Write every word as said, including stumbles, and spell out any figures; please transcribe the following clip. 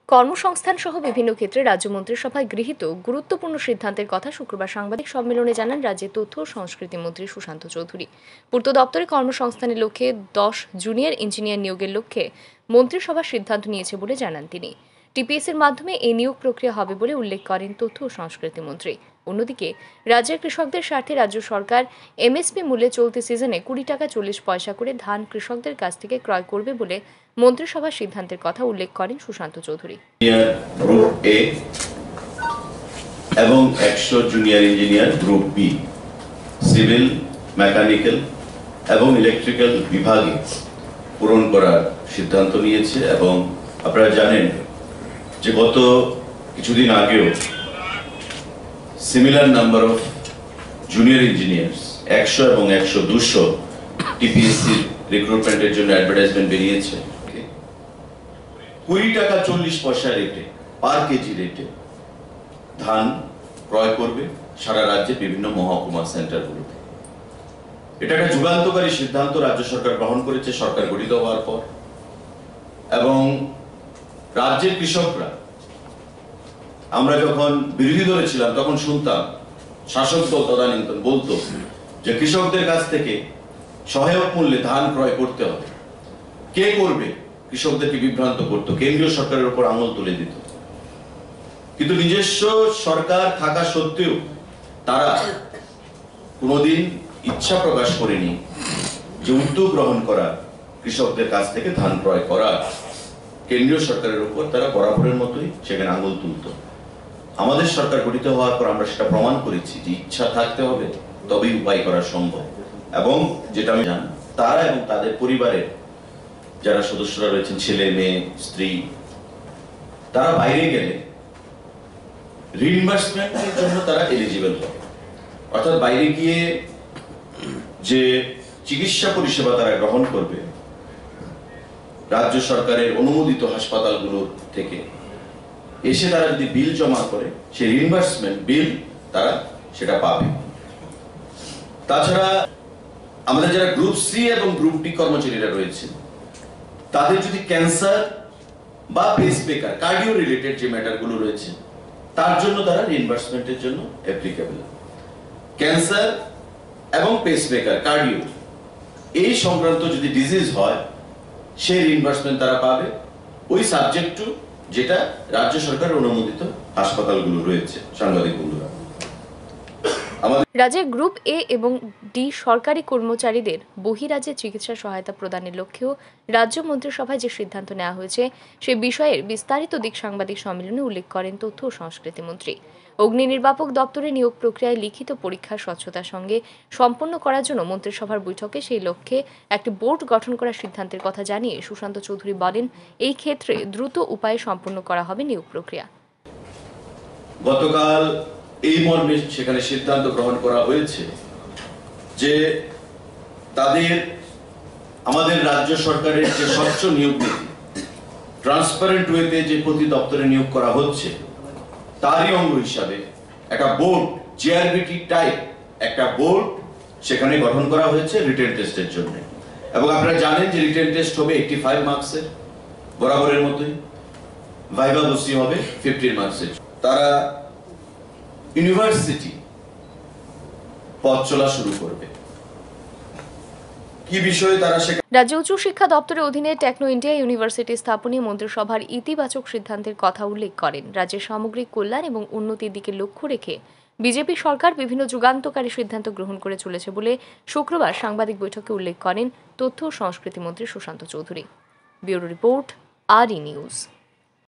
কর্মসংস্থান সহ বিভিন্ন ক্ষেত্রে রাজ্য মন্ত্রিসভায় গৃহীত গুরুত্বপূর্ণ সিদ্ধান্তের কথা শুক্রবার সাংবাদিক সম্মেলনে জানান রাজ্যের তথ্য ও সংস্কৃতি মন্ত্রী সুশান্ত চৌধুরী। পূর্ত দপ্তরে কর্মসংস্থানের লক্ষ্যে দশ জুনিয়র ইঞ্জিনিয়ার নিয়োগের লক্ষ্যে মন্ত্রিসভা সিদ্ধান্ত নিয়েছে বলে জানান তিনি। টিপিএস এর মাধ্যমে এই নিয়োগ প্রক্রিয়া হবে বলে উল্লেখ করেন তথ্য ও সংস্কৃতি মন্ত্রী। অন্যদিকে রাজ্যের কৃষকদের স্বার্থে রাজ্য সরকার এমএসপি মূল্যে চলতি সিজনে কুড়ি টাকা চল্লিশ পয়সা করে ধান কৃষকদের কাছ থেকে ক্রয় করবে বলে মন্ত্রিসভার সিদ্ধান্তের কথা উল্লেখ করেন সুশান্ত চৌধুরী। গ্রুপ এ এবং একশো junior engineer group B civil, mechanical এবং ইলেকট্রিক্যাল বিভাগে পূরণ করার সিদ্ধান্ত নিয়েছে। এবং আপনারা জানেন যে গত কিছুদিন আগেও similar number of junior engineers একশো এবং একশো দুশো টিপিএসসি রিক্রুটমেন্টের জন্য অ্যাডভার্টাইজমেন্ট বেরিয়েছে। কুড়ি টাকা চল্লিশ পয়সা রেটে পার কেজি রেটে ধান ক্রয় করবে সারা রাজ্যে বিভিন্ন মহকুমা সেন্টারগুলোতে। এটা একটা যুগান্তকারী সিদ্ধান্ত রাজ্য সরকার গ্রহণ করেছে সরকার গঠিত হওয়ার পর। এবং রাজ্যের কৃষকরা, আমরা যখন বিরোধী দলে ছিলাম তখন শুনতাম শাসক দল তদানীন্তন বলতো যে কৃষকদের কাছ থেকে সহায়ক মূল্যে ধান ক্রয় করতে হবে। কে করবে? কৃষকদেরকে বিভ্রান্ত করতো, কেন্দ্রীয় সরকারের উপর আঙুল তুলে দিত। কিন্তু নিজস্ব সরকার থাকা সত্ত্বেও তারা কোনোদিন ইচ্ছা প্রকাশ করেনি যে উদ্যোগ গ্রহণ করা কৃষকদের কাছ থেকে ধান ক্রয় করা। কেন্দ্রীয় সরকারের উপর তারা বরাবরের মতোই সেখানে আঙুল তুলত। আমাদের সরকার গঠিত হওয়ার পর আমরা সেটা প্রমাণ করেছি যে ইচ্ছা থাকতে হবে তবেই উপায় করা সম্ভব। এবং যেটা আমি জানি, তারা এবং তাদের পরিবারের যারা সদস্যরা রয়েছেন, ছেলে মেয়ে স্ত্রী, তারা বাইরে গেলে রিইম্বার্সমেন্টের জন্য তারা এলিজিবল হবে। অর্থাৎ বাইরে গিয়ে যে চিকিৎসা পরিষেবা তারা গ্রহণ করবে রাজ্য সরকারের অনুমোদিত হাসপাতালগুলোর থেকে এসে তারা যদি বিল জমা করে সেই রিইম্বার্সমেন্ট বিল তারা সেটা পাবে। তাছাড়া আমাদের যারা গ্রুপ সি এবং গ্রুপ ডি কর্মচারীরা রয়েছে তাদের যদি ক্যান্সার বা পেসমেকার কার্ডিও রিলেটেড যে ম্যাটারগুলো রয়েছে তার জন্য তারা রিইম্বার্সমেন্টের জন্য অ্যাপ্লিকেবল। ক্যান্সার এবং পেসমেকার কার্ডিও এই সংক্রান্ত যদি ডিজিজ হয় সেই রিইম্বার্সমেন্ট তারা পাবে ওই সাবজেক্ট টু যেটা রাজ্য সরকারের অনুমোদিত হাসপাতালগুলো রয়েছে। সাংবাদিক বন্ধুরা, রাজ্যের গ্রুপ এ এবং ডি সরকারি কর্মচারীদের বহিরাজ্যে চিকিৎসা সহায়তা প্রদানের লক্ষ্যেও রাজ্য মন্ত্রিসভায় যে সিদ্ধান্ত নেওয়া হয়েছে সে বিষয়ের বিস্তারিত দিক সাংবাদিক সম্মেলনে উল্লেখ করেন তথ্য ও সংস্কৃতি মন্ত্রী। অগ্নি নির্বাপক দপ্তরে নিয়োগ প্রক্রিয়ায় লিখিত পরীক্ষার স্বচ্ছতার সঙ্গে সম্পন্ন করার জন্য মন্ত্রিসভার বৈঠকে সেই লক্ষ্যে একটি বোর্ড গঠন করার সিদ্ধান্তের কথা জানিয়ে সুশান্ত চৌধুরী বলেন, এই ক্ষেত্রে দ্রুত উপায়ে সম্পন্ন করা হবে নিয়োগ প্রক্রিয়া। গতকাল এই মর্মে সেখানে সিদ্ধান্ত গ্রহণ করা হয়েছে যে তাদের আমাদের রাজ্য সরকারের যে স্বচ্ছ নিয়োগ নীতি, ট্রান্সপারেন্ট ওয়েতে যে প্রতি দপ্তরে নিয়োগ করা হচ্ছে তারই অঙ্গ হিসাবে একটা বোর্ড, জিআরবিটি টাইপ একটা বোর্ড সেখানে গঠন করা হয়েছে রিটেন টেস্টের জন্য। এবং আপনারা জানেন যে রিটেন টেস্ট হবে এইটটি ফাইভ মার্কসের, বরাবরের মতোই। ভাইভা বসি হবে ফিফটিন মার্কসের। তারা ইউনিভার্সিটি পথ চলা শুরু করবে। কি বিষয়ে তারা রাজ্য উচ্চ শিক্ষা দপ্তরের অধীনে টেকনো ইন্ডিয়া ইউনিভার্সিটি স্থাপনে মন্ত্রিসভার ইতিবাচক সিদ্ধান্তের কথা উল্লেখ করেন। রাজ্যের সামগ্রিক কল্যাণ এবং উন্নতির দিকে লক্ষ্য রেখে বিজেপি সরকার বিভিন্ন যুগান্তকারী সিদ্ধান্ত গ্রহণ করে চলেছে বলে শুক্রবার সাংবাদিক বৈঠকে উল্লেখ করেন তথ্য ও সংস্কৃতি মন্ত্রী Sushanta Chowdhury. Bureau report, R E news.